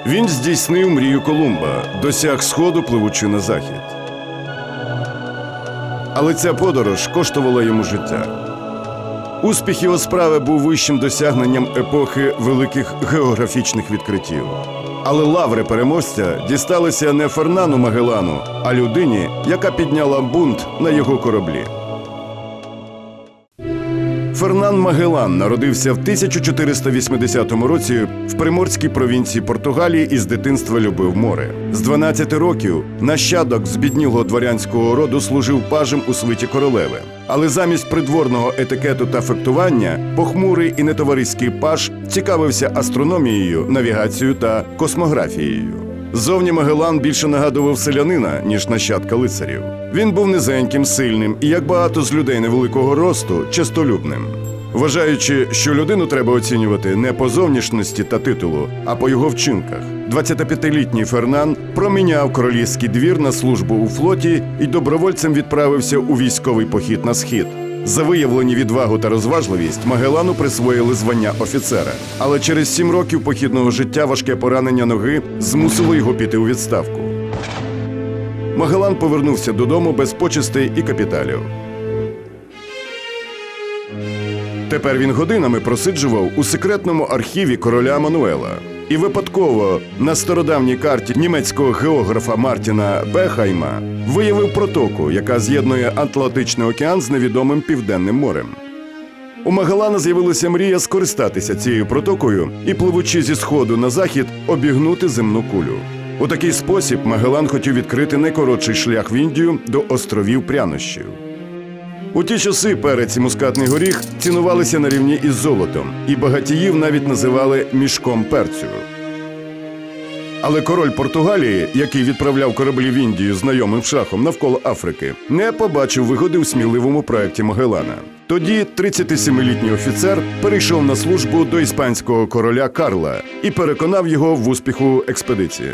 Він здійснив мрію Колумба, досяг Сходу, пливучи на захід. Але ця подорож коштувала йому життя. Успіх його справи був вищим досягненням епохи великих географічних відкриттів. Але лаври переможця дісталися не Фернану Магеллану, а людині, яка підняла бунт на його кораблі. Фернан Магеллан народився в 1480 році в приморській провінції Португалії і з дитинства любив море. З 12 років нащадок збіднілого дворянського роду служив пажем у свиті королеви. Але замість придворного етикету та фехтування похмурий і нетовариський паж цікавився астрономією, навігацією та космографією. Зовні Магеллан більше нагадував селянина, ніж нащадка лицарів. Він був низеньким, сильним і, як багато з людей невеликого росту, честолюбним. Вважаючи, що людину треба оцінювати не по зовнішності та титулу, а по його вчинках, 25-літній Фернан проміняв королівський двір на службу у флоті і добровольцем відправився у військовий похід на схід. За виявлені відвагу та розважливість Магеллану присвоїли звання офіцера. Але через 7 років похідного життя важке поранення ноги змусило його піти у відставку. Магеллан повернувся додому без почестей і капіталів. Тепер він годинами просиджував у секретному архіві короля Мануела. І випадково на стародавній карті німецького географа Мартіна Бехайма виявив протоку, яка з'єднує Атлантичний океан з невідомим Південним морем. У Магеллана з'явилася мрія скористатися цією протокою і, пливучи зі сходу на захід, обігнути земну кулю. У такий спосіб Магеллан хотів відкрити найкоротший шлях в Індію до островів прянощів. У ті часи перець і мускатний горіх цінувалися на рівні із золотом, і багатіїв навіть називали мішком перцю. Але король Португалії, який відправляв кораблі в Індію знайомим шляхом навколо Африки, не побачив вигоди у сміливому проєкті Магеллана. Тоді 37-літній офіцер перейшов на службу до іспанського короля Карла і переконав його в успіху експедиції.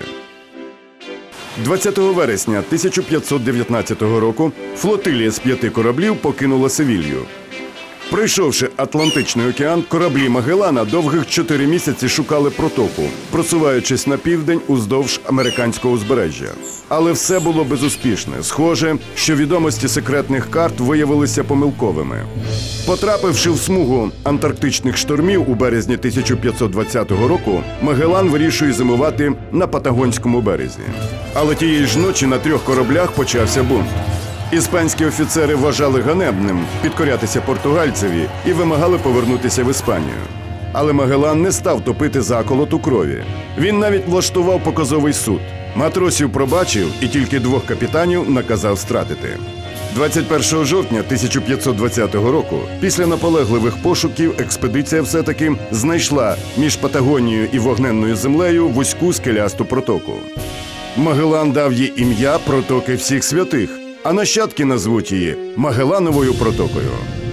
20 вересня 1519 року флотилія з 5 кораблів покинула Севілью. Пройшовши Атлантичний океан, кораблі Магеллана довгих 4 місяці шукали протоку, просуваючись на південь уздовж американського узбережжя. Але все було безуспішне. Схоже, що відомості секретних карт виявилися помилковими. Потрапивши в смугу антарктичних штормів у березні 1520 року, Магеллан вирішує зимувати на Патагонському березі. Але тієї ж ночі на 3 кораблях почався бунт. Іспанські офіцери вважали ганебним підкорятися португальцеві і вимагали повернутися в Іспанію. Але Магеллан не став топити заколот у крові. Він навіть влаштував показовий суд. Матросів пробачив і тільки 2 капітанів наказав стратити. 21 жовтня 1520 року, після наполегливих пошуків, експедиція все-таки знайшла між Патагонією і вогненною землею вузьку скелясту протоку. Магеллан дав їй ім'я «Протоки всіх святих», а нащадки назвуть її Магеллановою протокою.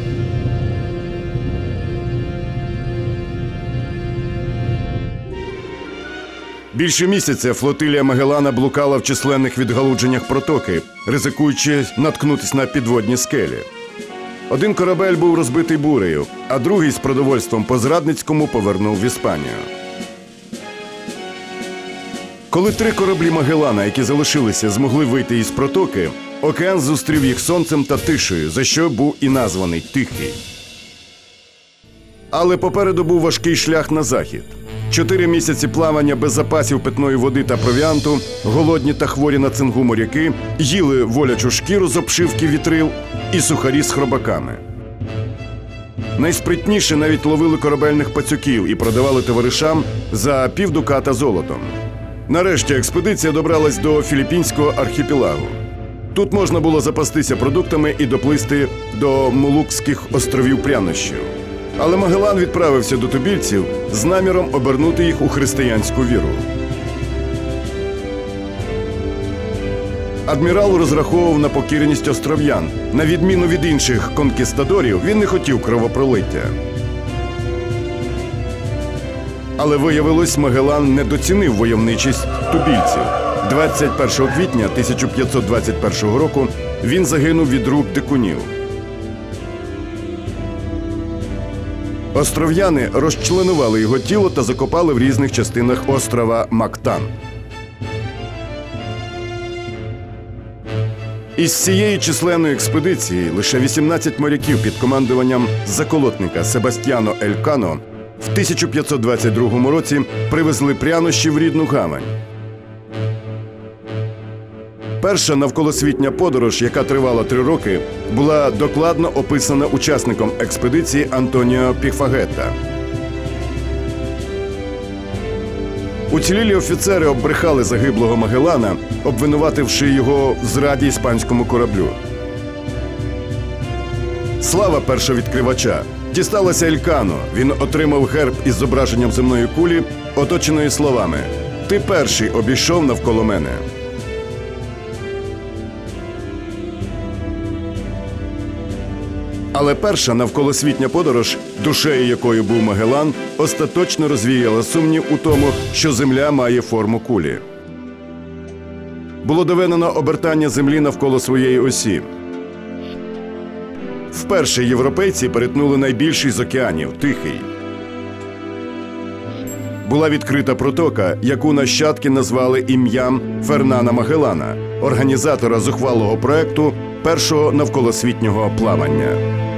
Більше місяця флотилія Магеллана блукала в численних відгалудженнях протоки, ризикуючи наткнутися на підводні скелі. Один корабель був розбитий бурею, а другий з продовольством по Зрадницькому повернув в Іспанію. Коли 3 кораблі Магеллана, які залишилися, змогли вийти із протоки, океан зустрів їх сонцем та тишею, за що був і названий Тихий. Але попереду був важкий шлях на захід. 4 місяці плавання без запасів питної води та провіанту, голодні та хворі на цингу моряки їли волячу шкіру з обшивки вітрил і сухарі з хробаками. Найспритніші навіть ловили корабельних пацюків і продавали товаришам за півдуката золотом. Нарешті експедиція добралась до Філіппінського архіпелагу. Тут можна було запастися продуктами і доплисти до Молукських островів прянощів. Але Магеллан відправився до тубільців з наміром обернути їх у християнську віру. Адмірал розраховував на покірність остров'ян. На відміну від інших конкістадорів, він не хотів кровопролиття. Але виявилось, Магеллан недоцінив войовничість тубільців. 21 квітня 1521 року він загинув від рук дикунів. Остров'яни розчленували його тіло та закопали в різних частинах острова Мактан. Із цієї численної експедиції лише 18 моряків під командуванням заколотника Себастьяно Елькано в 1522 році привезли прянощі в рідну гавань. Перша навколосвітня подорож, яка тривала 3 роки, була докладно описана учасником експедиції Антоніо Піфагетта. Уцілілі офіцери оббрехали загиблого Магеллана, обвинувативши його в зраді іспанському кораблю. Слава першовідкривача дісталася Елькано. Він отримав герб із зображенням земної кулі, оточеної словами «Ти перший обійшов навколо мене». Але перша навколосвітня подорож, душею якої був Магеллан, остаточно розвіяла сумнів у тому, що Земля має форму кулі. Було доведено обертання Землі навколо своєї осі. Вперше європейці перетнули найбільший з океанів – Тихий. Була відкрита протока, яку нащадки назвали ім'ям Фернана Магеллана, організатора зухвалого проекту першого навколосвітнього плавання.